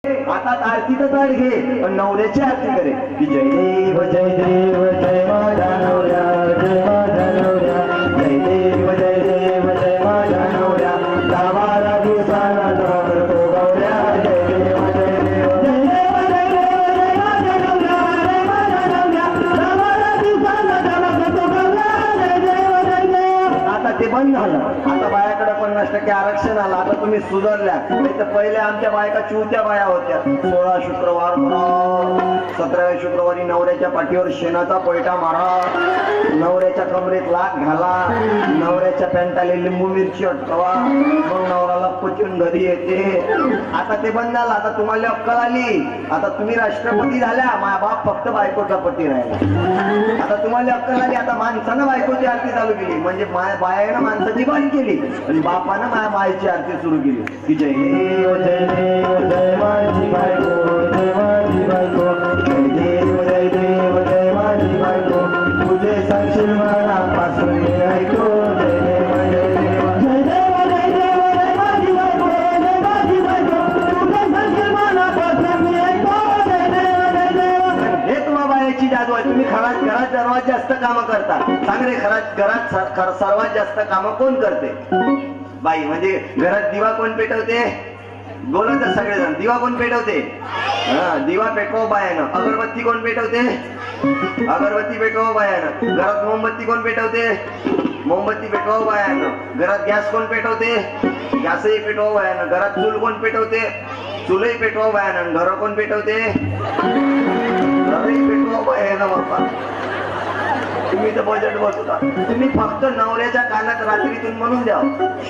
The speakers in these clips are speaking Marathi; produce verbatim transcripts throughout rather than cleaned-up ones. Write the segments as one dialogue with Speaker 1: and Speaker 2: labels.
Speaker 1: आता आरतीचं ताट घे पण नवऱ्याची आरती करे की जय देव जय देव जय माझ्या नवऱ्या जय माझ्या नवऱ्या जय देव जय देव जय माझ्या नवऱ्या दावारा दिवसाला करतो गौऱ्या जय देव जय देव जय देव जय देव जय माझ्या नवऱ्या जय माझ्या नवऱ्या दावारा दिवसाला करतो गौऱ्या जय देव जय देव. आता ते बंद झालं. आता बायाकडे पन्नास टक्के आरक्षण आलं. आता तुम्ही सुधारल्या. नाही तर पहिले आमच्या बायका चिवत्या बाया होत्या. सोळा शुक्रवार सतराव्या शुक्रवारी नवऱ्याच्या पाठीवर शेणाचा पैठा मारा, नवऱ्याच्या कमरेत लाख घाला, नवऱ्याच्या पॅन्टाले लिंबू मिरची अटकवा, मग नवऱ्याला पचून घरी येते. आता ते बंद झालं. आता तुम्हाला अक्कल आली. आता तुम्ही राष्ट्रपती झाल्या. माझा बाप फक्त बायकोचा पती राहिला. आता तुम्हाला अक्कल आली. आता माणसानं बायकोची आरती चालू केली. म्हणजे बायानं माणसाची बंद केली आणि बापानं माझ्या मायेची आरती सुरू केली की जय देव जय देव जय माझी बायको जय माझी बायको जय देव जय देव जय माझी बायको तुझे सांगशील मनापासून मी ऐको जय देव जय देव जय देव जय देव जय माझी बायको जय माझी बायको तुझे सांगशील मनापासून मी ऐको जय देव जय देव. हे तुम्हा बायाची जादू आहे. तुम्ही घरात घरात सर्वात जास्त कामं करता. सांग रे, घरात घरात सर्वात जास्त कामं कोण करते? बाई. म्हणजे घरात दिवा कोण पेटवते? बोलत सगळेजण. दिवा कोण पेटवते? हा, दिवा पेटवा बायानं. अगरबत्ती कोण पेटवते? अगरबत्ती पेटवा बायानं. घरात मोमबत्ती कोण पेटवते? मोमबत्ती पेटवा बायानं. घरात गॅस कोण पेटवते? गॅसही पेटवा बायानं. घरात चूल कोण पेटवते? चूलही पेटवा बायानं. घर कोण पेटवते? घरही पेटवा बायानं. बाप्पा तुम्ही तर बजेट बसता. तुम्ही फक्त नवऱ्याच्या कानात रात्रीतून म्हणून द्या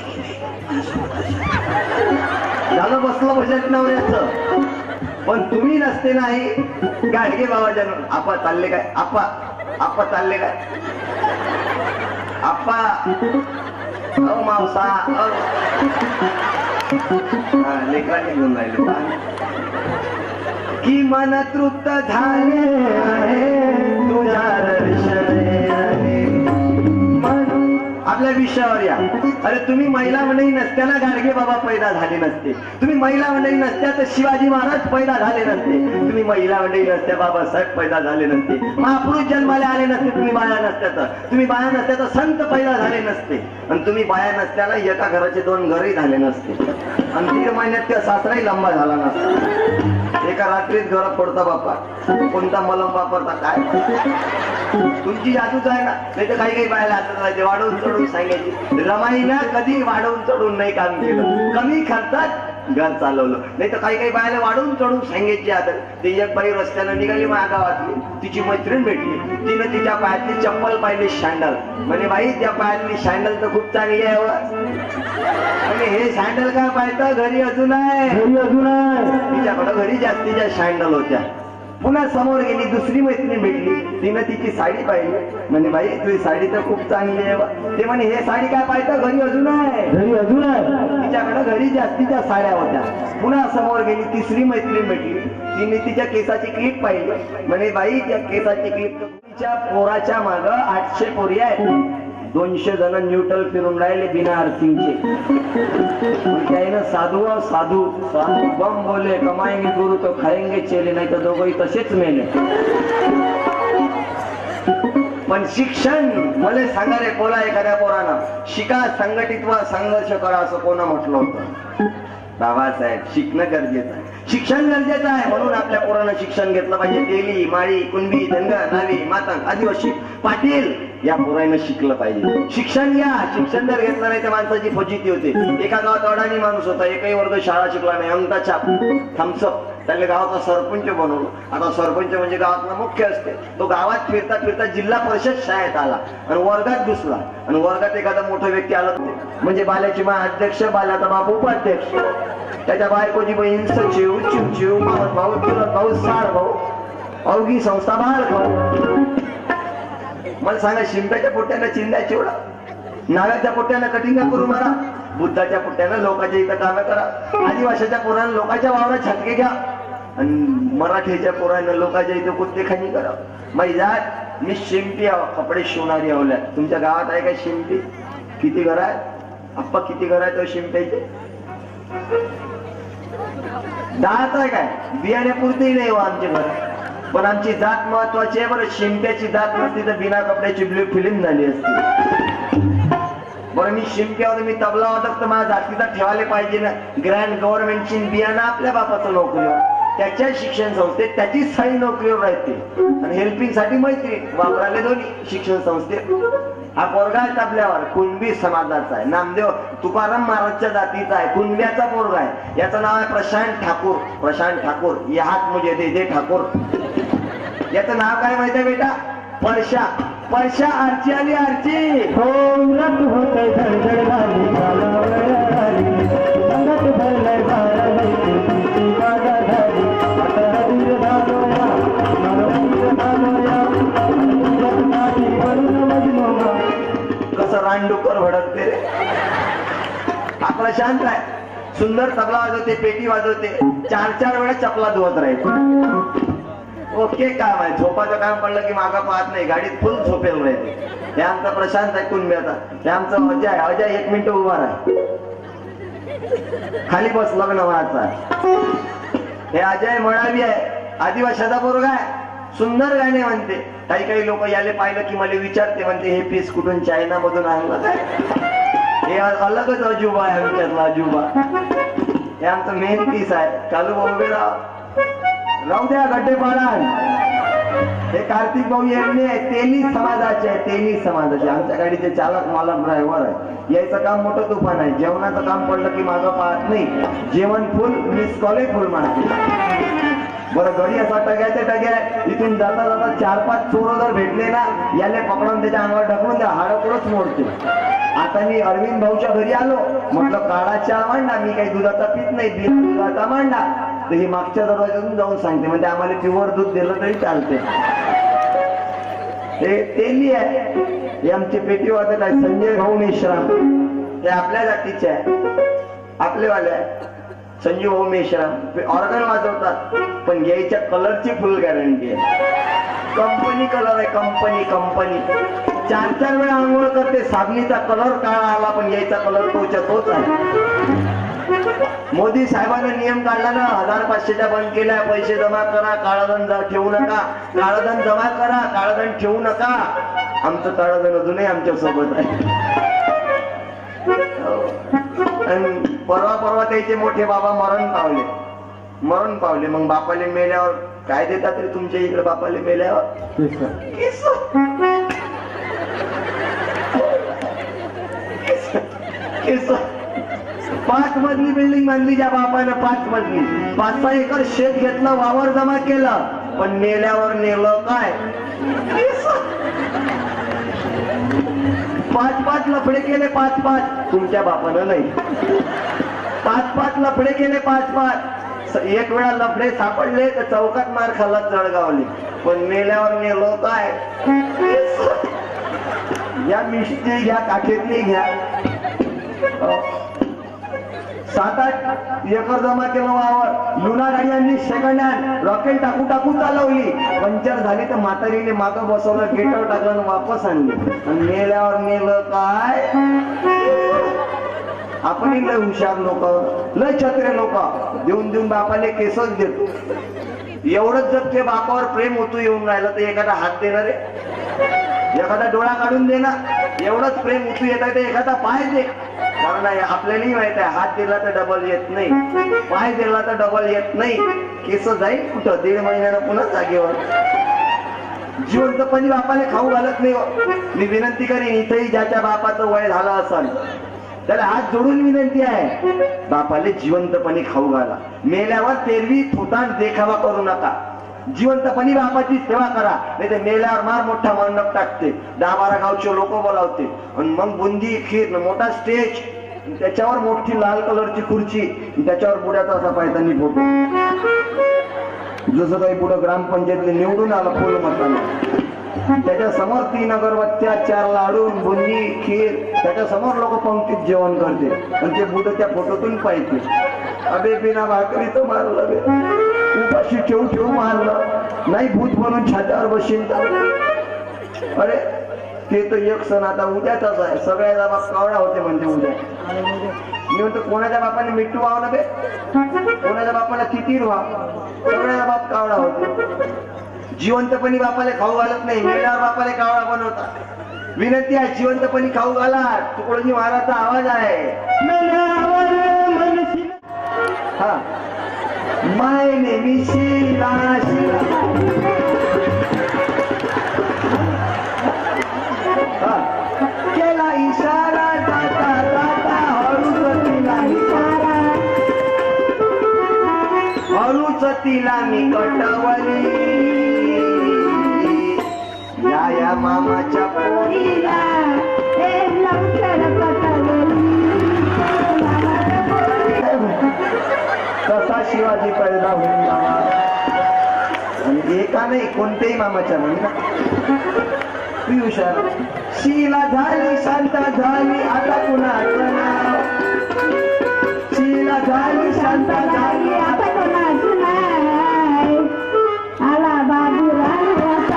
Speaker 1: झालं बसलं बजेट नवऱ्याचं. पण तुम्ही नसते नाही गाडगे बाबाच्या आपा चालले काय? आपा आपा चालले काय? आपा अ मावसा लेकराने घेऊन राहिले की मन तृप्त झाले तुझ्या आपल्या विषयावर या. अरे तुम्ही महिला मंडळी नसत्याना गाडगे बाबा पैदा झाले नसते. तुम्ही महिला मंडळी नसत्या तर शिवाजी महाराज पैदा झाले नसते. तुम्ही महिला मंडळी नसत्या बाबासाहेब पैदा झाले नसते. महापुरुष जन्माला आले नसते. तुम्ही बाया नसत्या तर तुम्ही बाया नसत्या तर संत पैदा झाले नसते. आणि तुम्ही बाया नसत्याला एका घराचे दोन घरही झाले नसते. आणि दीड महिन्यात त्या सासराही लंबा झाला नसता. एका रात्रीत घर पडता बापा. कोणता मलम वापरता काय? तुमची जादूच आहे ना. नाही तर काही काही बायला हातात राहायचे वाढवून चढून सांगायची. रमाईला कधी वाढवून चढून नाही काम केलं. कमी खर्चात घर चालवलं. नाही तर काही काही बायला वाढवून चढून सांगायची. आता ते एक बाई रस्त्यानं निघाली माझ्या गावातली. तिची मैत्रीण भेटली. तिनं तिच्या पायातली चप्पल पाहिली सँडल. म्हणे बाई त्या पायातली सँडल तर खूप चांगली आहे. म्हणजे हे सँडल काय पाहिजे? घरी अजून आहे. घरी अजून आहे. तिच्याकडं घरी जास्तीच्या सँडल होत्या. पुन्हा समोर गेली. दुसरी मैत्रीण भेटली. तिनं तिची साडी पाहिली. म्हणे बाई तुझी साडी तर खूप चांगली आहे. ते म्हणे हे साडी काय पाहिजे? घरी अजून आहे. घरी अजून आहे. तिच्याकडे घरी जास्तीच्या साड्या होत्या. पुन्हा समोर गेली. तिसरी मैत्रीण भेटली. तिने तिच्या केसाची क्लिप पाहिली. म्हणे बाई त्या केसाची क्लिप तिच्या पोराच्या माग आठशे पोरी आहेत. दोनशे जण न्यूट्रल फिरून राहिले बिना अर्थिंगचे. त्यानं साधू साधू साधू बम बोले कमाएंगे गुरु तो खाएंगे चेले. नाही तर दोघंही तसेच मेले. पण शिक्षण मला सांगा रे बोला एखाद्या पोरानं शिका संघटित व संघर्ष करा असं कोणा म्हटलं होतं? बाबासाहेब. शिकणं गरजेचं आहे. शिक्षण गरजेचं आहे. म्हणून आपल्या पोरानं शिक्षण घेतलं पाहिजे. तेली माळी कुणबी धनगर नावी मातंग आदिवासी पाटील या पोरानं शिकलं पाहिजे. शिक्षण घ्या. शिक्षण जर घेतलं नाही तर माणसाची फजिती होते. एका गावात अडाणी माणूस होता. एकही वर्ग शाळा शिकला नाही. अंगठा छाप थम्सअप. त्याला गावाचा सरपंच बनवलं. आता सरपंच म्हणजे गावातला मुख्य असते. तो गावात फिरता फिरता जिल्हा परिषद शाळेत आला आणि वर्गात घुसला. आणि वर्गात एखादा मोठा व्यक्ती आला म्हणजे बाल्याची मा अध्यक्ष, बाल्याचा बाप उपाध्यक्ष, त्याच्या बायकोची बहीण सचिव, चिवचिव, मावस भाऊ, चुलत भाऊ, साड भाऊ, अवघी संस्था बाळ भाऊ. मला सांगा शिंप्याच्या पोट्यानं चिंध्या चिवडा, नागाच्या पोट्यानं कटिंगा करून मारा, बुद्धाच्या पोट्यानं लोकांच्या इथं कामं करा, आदिवासीच्या पोरानं लोकांच्या वावरात छटके घ्या आणि मराठीच्या पोरानं लोकांच्या इथं कुत्तेखानी करा. माही जात मी शिंपी कपडे शिवणारी आवल्या. तुमच्या गावात आहे का शिंपी? किती घर आहे? आप्पा किती घर आहे तो शिंप्याचे? जात आहे काय बियाण्यापुरती नाही हो आमच्या घर, पण आमची जात महत्वाची आहे बरं. शिंप्याची जात नसती तर बिना कपड्याची ब्ल्यू फिल्म झाली असती. बरं मी शिंप्यावर मी तबला वादक तर माझ्या जातीचा ठेवायला पाहिजे ना. ग्रँड गव्हर्नमेंटची बियाणं आपल्या बापाचं नोकरीवर, त्याच्या शिक्षण संस्थेत त्याची स्थायी नोकरीवर राहते आणि हेल्पिंग साठी मैत्री वापराले दोन्ही शिक्षण संस्थेत. हा पोरगा आहे आपल्यावर कुणबी समाजाचा आहे. नामदेव तुकाराम महाराजच्या जातीचा आहे, कुणब्याचा पोरगा आहे. याचं नाव आहे प्रशांत ठाकूर. प्रशांत ठाकूर ये हात मुझे दे दे ठाकूर. याचं नाव काय माहिती आहे बेटा? परशा. परशा आरची आली आरची.
Speaker 2: हो रत होते धडधड झाली झाली अंगात भरलंय बारा वैती बागा झाली आता दूर धालोया दूर धालोया तुझ्यात माझी वरून मजनोमा.
Speaker 1: कसं रानडुक्कर भडकते रे. आपला शांत आहे, सुंदर तबला वाजवते, पेटी वाजवते, चार चार वेळा चपला धुवत राहते. ओके काम आहे. झोपाचं काम पडलं की मागा पाहत नाही, गाडीत फुल झोपेल राहते. हे आमचा प्रशांत आहे कुणब्याचा. हे आमचं अजय आहे. अजय एक मिनिट उभा राहा, खाली बस, लग्न व्हायचा. हे अजय मळावी आहे, आदिवासाचा पोरगा आहे. सुंदर गाणे म्हणते. काही काही लोक याले पाहिलं की मला विचारते, म्हणते हे पीस कुठून चायना मधून आणलं काय? हे अलगच अजुबा आहे आमच्यातला अजुबा. हे आमचं मेन पीस आहे. चालू उभे राहा, राहू द्या गड्डे पाडा. हे कार्तिक भाऊ यांनी तेली समाजाचे आहे, तेली समाजाचे. आमच्या गाडीचे चालक मालक ड्रायव्हर आहे. यायचं काम मोठं तुफान आहे. जेवणाचं काम पडलं की मागं पाहत नाही. जेवण फुल, मिस कॉले फुल मागते. बरं गडी असा टग्याचे टग्या इथून जाता जाता चार पाच चोर जर भेटले ना, याले पकडून त्याच्या अंगावर ढकलून द्या, हाडं पुढंच मोडते. आता मी अरविंद भाऊच्या घरी आलो, म्हटलं काळा चहा मांडा, मी काही दुधाचा पित नाही, दुधाचा मांडा. तर ही मागच्या दरवाजातून जाऊन सांगते, म्हणजे आम्हाला प्युअर दूध दिलं तरी चालते. हे तेली आहे. हे आमची पेटी वाटत आहे संजय भाऊ मेश्राम. ते आपल्या जातीचे आहे, आपलेवाले आहे. संजू भाऊ मेश्राम ऑर्गन वाजवतात, पण यायच्या कलरची फुल गॅरंटी आहे. कंपनी कलर आहे, कंपनी कंपनी. चार चार वेळा आंघोळ करते, साबणीचा कलर काळा आला पण यायचा कलर तोच्या तोच आहे. मोदी साहेबांनी नियम काढला ना, हजार पाचशेच्या बंद केल्या. पैसे जमा करा, काळधन ठेवू नका. काळधन जमा करा, काळधन ठेवू नका. आमचं काळधन अजूनही आमच्या सोबत आहे. परवा परवा त्याचे मोठे बाबा मरण पावले, मरण पावले. मग बापाले मेल्यावर काय देतात रे तुमच्या इकडे? बापाले मेल्यावर केस. केस. पाच मजली बिल्डिंग बांधली ज्या बापानं, पाच मजली. पाच सहा एकर शेत घेतलं, वावर जमा केलं, पण मेल्यावर नेलं काय? पाच पाच लफडे केले, पाच पाच. तुमच्या बापानं नाही. पाच पाच लफडे केले, पाच पाच. एक वेळा लफडे सापडले तर चौकात मार खाल्ला, जळगावली, पण मेल्यावर नेलं काय? या मिष्टी घ्या, काठीतली घ्या. सात आठ एकर जमा केलं वावर. लुना गाडी आणली सेकंड हँड, रॉकेट टाकू टाकू चालवली. पंक्चर झाली तर म्हातारीने मागं बसवलं, गेटवर टाकलं, वापस आणली. आणि मेल्यावर नेलं काय? आपण लय हुशार लोक, लय छत्रे लोक. देऊन देऊन बापाले केसच देतो. एवढंच जर ते बापावर प्रेम होतो येऊन राहिलं तर एखादा हात देणार आहे, एखादा डोळा काढून देणार. एवढंच प्रेम होतो येत आहे तर एखादा पाय दे. कारण आपल्यालाही माहित आहे, हात दिला तर डबल येत नाही, पाय दिला तर डबल येत नाही. केस जाईल कुठं? दीड महिन्यानं पुन्हा जागेवर. जिवंतपणी बापाने खाऊ घालत नाही. मी विनंती करीन, इथेही ज्याच्या बापाचं वय झालं असेल त्याला हात जोडून विनंती आहे, बापाले जिवंतपणी खाऊ घाला. मेल्यावर तेरवी थोतांड देखावा करू नका. जिवंतपणी बापाची सेवा करा, नाही तर मेल्यावर मार मोठा मंडप टाकते, दहा बारा गावचे लोक बोलावते. आणि मग बुंदी खीर, मोठा स्टेज, त्याच्यावर मोठी लाल कलरची खुर्ची, त्याच्यावर बुड्याचा असा पायतानी फोटो. जसं काही पुढे ग्रामपंचायतने निवडून आला फुल मताने, त्याच्या समोर तीन अगरबत्त्या, चार लाडू, बुंदी खीर, त्याच्या समोर लोक पंक्तीत जेवण करते. आणि ते बुड त्या फोटोतून पाहिजे. अबे बिना भाकरीचं मारलं, उपाशी ठेवू ठेवू मारलं, नाही भूत म्हणून छात्यावर बशीन. अरे ते तर एक सण आता उद्याचाच आहे. सगळ्याचा बाप कावडा होते म्हणजे उद्या. मी म्हणतो कोणाच्या बापाने मिठू व्हावं बे, कोणाच्या बापाला किती व्हा, सगळ्याचा बाप कावळा होतो. जिवंतपणी बापाला खाऊ घालत नाही, मेल्यावर बापाला कावळा बनवतात. विनंती आहे जिवंतपणी खाऊ घाला. तुकडोजी महाराजचा आवाज आहे. हा माय नेहमी शिला शिला. हा केला इशारा जाता जाता हळूच तिला इशारा, हळूच तिला मी कटवली. या या मामाच्या पोरीला कसा शिवाजी पैदा होईल मामा. आणि एका नाही कोणत्याही मामाच्या म्हणा तू हुशार. शीला झाली शांत झाली आता कुणाचं नाव, शीला झाली शांत झाली आता कुणाचं नाव. आला बाबूराव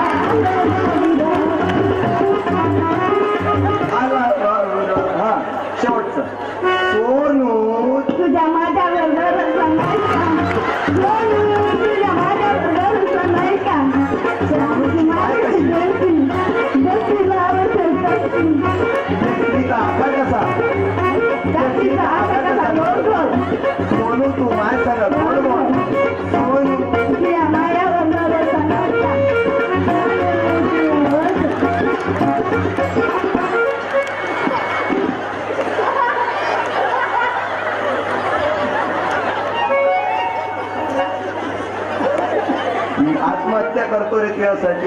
Speaker 1: आला बाबूराव. हा शेवटचं. सोनू तुझ्या माझ्या तुझ्या माझ्या सोनू तू माझ्या सगळं गोड बोल. सोनू तुझ्या माझ्या आत्महत्या करतो रे तुझ्यासाठी.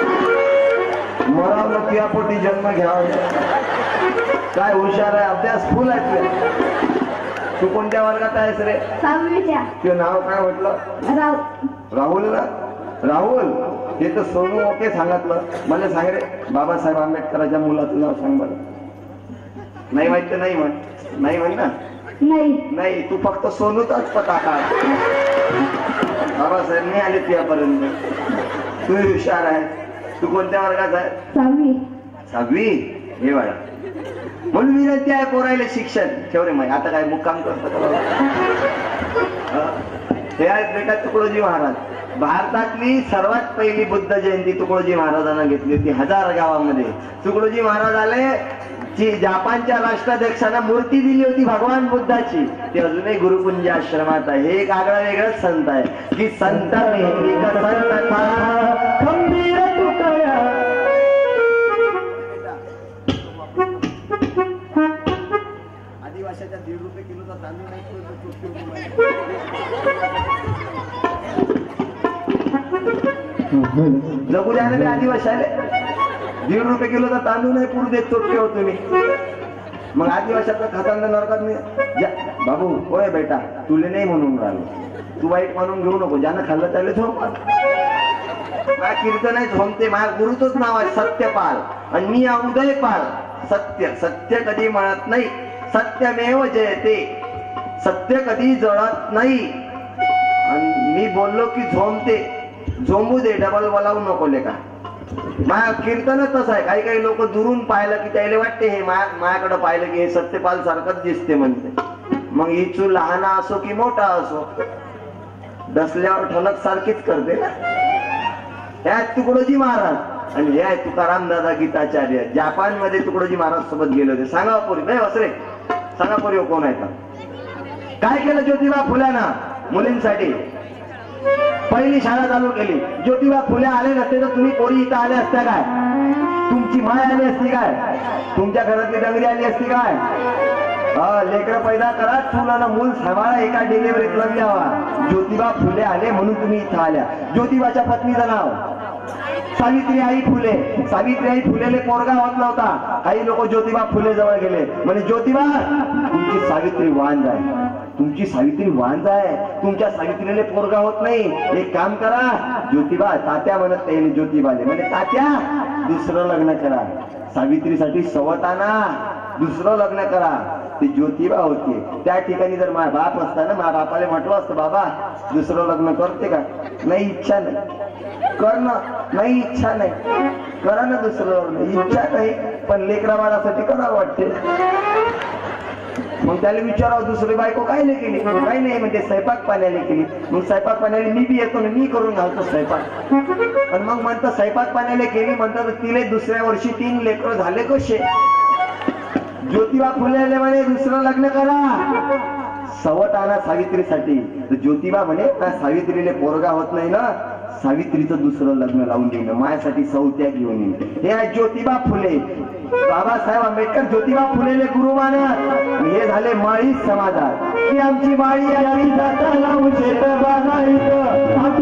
Speaker 1: मरावलं तुझ्या पोटी जन्म घ्यावा. काय हुशार आहे, अभ्यास फुल आहे तुझ्या. तू कोणत्या वर्गात आहेस रे?
Speaker 3: सहावीच्या.
Speaker 1: तुझं नाव काय म्हटलं? राहुल ना. राहुल हे तर सोनू ओके सांगितलं. मला सांग रे बाबासाहेब आंबेडकरांच्या मुलाचं नाव सांग बरं. नाही माहित तर नाही म्हण. नाही म्हण ना.
Speaker 3: नाही
Speaker 1: नाही तू फक्त सोनूचाच पता काढ. बाबासाहेब नाही आले तुझ्यापर्यंत. तू हुशार आहे. तू कोणत्या वर्गात आहे?
Speaker 3: सहावी.
Speaker 1: सहावी. हे वाडा म्हणून विनंती आहे पोरायला शिक्षण ठेव रे. माहिती आता काय मुक्काम करतो. हे आहेत बेटा तुकडोजी महाराज. भारतातली सर्वात पहिली बुद्ध जयंती तुकडोजी महाराजांना घेतली होती हजार गावामध्ये. तुकडोजी महाराज आले जी जपानच्या राष्ट्राध्यक्षांना मूर्ती दिली होती भगवान बुद्धाची. ती अजूनही गुरुकुंज आश्रमात आहे. हे एक आगळा वेगळाच संत आहे की संत खंबीर तुकया. आदिवाशाच्या दीड रुपये किलोचा तांदूळ नाही. जगू द्या ना आदिवाशाले. दीड रुपये किलोचा तांदूळ नाही पुरू देत चोटके होतो मी. मग आदिवाशाचा खतांना नरकात मी बाबू होय बेटा तुले नाही म्हणून राहिलो. तू वाईट म्हणून घेऊ नको. ज्यानं खाल्लं त्याला झोप. माझ्या कीर्तन आहे झोमते. माझ्या गुरुचंच नाव आहे सत्यपाल आणि मी उदयपाल. सत्य सत्य कधी म्हणत नाही. सत्यमेव जयते. सत्य कधी जळत नाही. आणि मी बोललो की झोमते. झोंबू दे डबल बोलावू नको लेका. माझ्या कीर्तनच तसं आहे. काही काही लोक दुरून पाहिलं की त्याला वाटते हे माझ्याकडे पाहिलं की हे सत्यपाल सारखंच दिसते म्हणते. मग ही चू लहान असो की मोठा असो दसल्यावर ठलक सारखीच करते ना. ह्या तुकडोजी महाराज आणि हे आहे तुकाराम दादा गीताचार्य. जपान मध्ये तुकडोजी महाराज सोबत गेले होते. सांगा पोरी नाही वसरे सांगा पोरी कोण आहे का. काय केलं ज्योतिबा फुल्याना मुलींसाठी? पहिली शाळा चालू केली. ज्योतिबा फुले आले नसते तर तुम्ही पोरी इथं आले असत्या काय? तुमची माय आली असती काय? तुमच्या घरातली डंगरी आली असती काय? हा लेकरं पैदा करा चुलानं मूल सांभाळा एका डिलिव्हरीत द्यावा. ज्योतिबा फुले आले म्हणून तुम्ही इथं आल्या. ज्योतिबाच्या पत्नीचं नाव सावित्री आई फुले. सावित्री आई फुलेले पोरगा होत नव्हता. काही लोक ज्योतिबा फुले जवळ गेले म्हणे ज्योतिबा तुमची सावित्री वांज आहे. तुमची सावित्री वांज आहे. तुमच्या सावित्रीने पोरगा होत नाही. एक काम करा ज्योतिबा. तात्या म्हणत त्याने ज्योतिबाले म्हणजे तात्या दुसरं लग्न करा. सावित्रीसाठी सवत आणा. दुसरं लग्न करा. ते ज्योतिबा होते. त्या ठिकाणी जर माझा बाप असता ना माझ्या बापाला म्हटलं असतं बाबा दुसरं लग्न करते का? नाही इच्छा नाही. करणं नाही इच्छा नाही. करा ना दुसरं लग्न. इच्छा नाही पण लेकरा बाळासाठी करावं वाटते. मग त्याला विचारावं दुसरी बायको काय नाही केली, काही नाही म्हणजे स्वयंपाक पाण्याने केली. मग स्वयंपाक पाण्याने मी बी येतो ना, मी करून घालतो स्वयंपाक. पण मग म्हणतं स्वयंपाक पाण्याने केली म्हणतात तिले दुसऱ्या वर्षी तीन लेकर झाले कसे. ज्योतिबा फुले म्हणे दुसरं लग्न करा सवत आणा सावित्रीसाठी. तर ज्योतिबा म्हणे त्या सावित्रीले पोरगा होत नाही ना, सावित्रीचं दुसरं लग्न लावून देणं माझ्यासाठी सौत्या घेऊन येईन. हे आहे ज्योतिबा फुले. बाबासाहेब आंबेडकर ज्योतिबा फुलेले गुरु मानत. हे झाले माळी समाजात की आमची माळी आम्ही जाता लावू शेत बागायत.